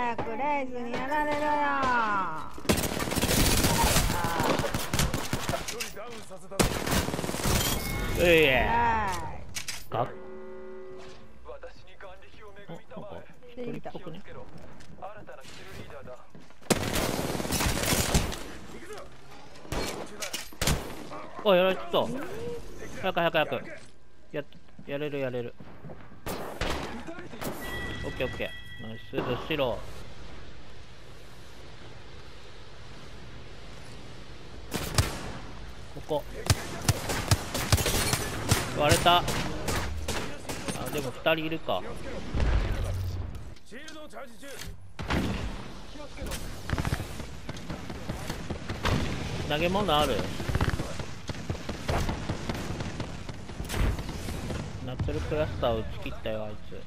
早くレイズにやられろよ。 ういえが一人っぽくね。おい、やられちゃった。早く早く早く。やれるやれる。オッケーオッケー。ナイス。後ろ。ここ。割れた。あ、でも2人いるか。投げ物ある？ナットルクラスターを打ち切ったよ、あいつ。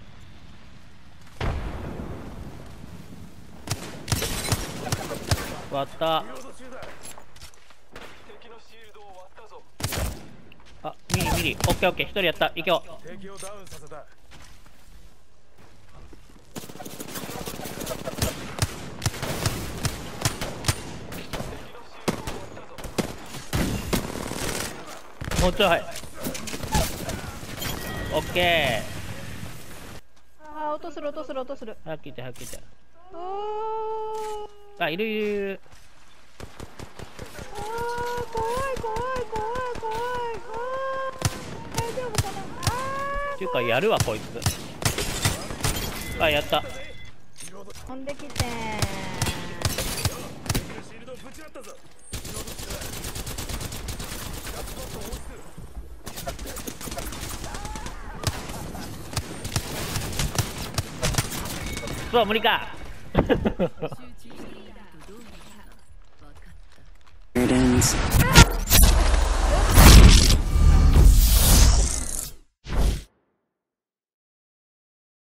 割った。あ、ミリミリ。オッケーオッケー。1人やった。いけよ。もうちょい。オッケああ、音する音する音する。 ー。早く来て早く来て。 おー。 あ、いるいるいる。 あー、怖い怖い怖い怖い怖い。大丈夫かな。 っていうかやるわこいつ。あ、やった。 飛んできてそう無理か